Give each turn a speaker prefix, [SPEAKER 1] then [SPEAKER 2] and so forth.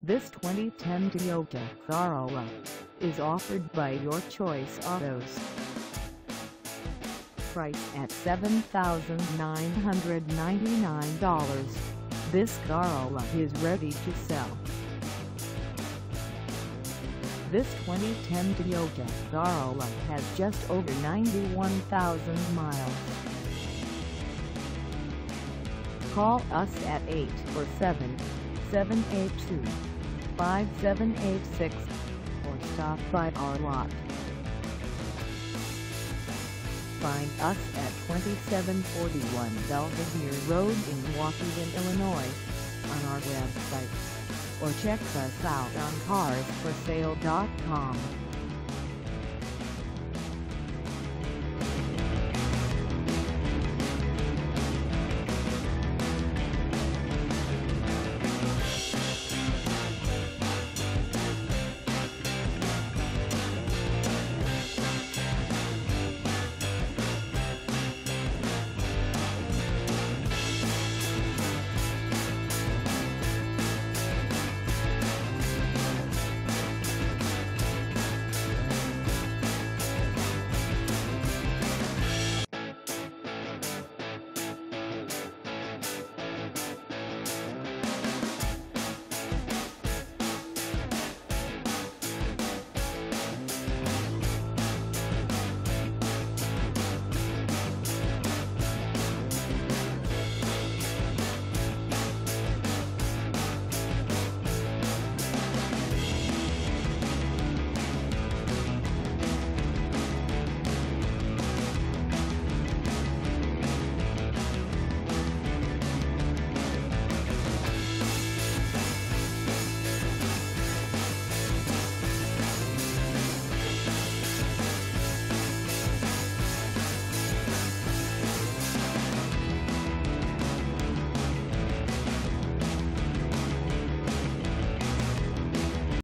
[SPEAKER 1] This 2010 Toyota Corolla is offered by Your Choice Autos. Price at $7,999, this Corolla is ready to sell. This 2010 Toyota Corolla has just over 91,000 miles. Call us at 847-782-5786 or stop by our lot. Find us at 2741 Belvidere Road in Waukegan, Illinois, on our website, or check us out on carsforsale.com.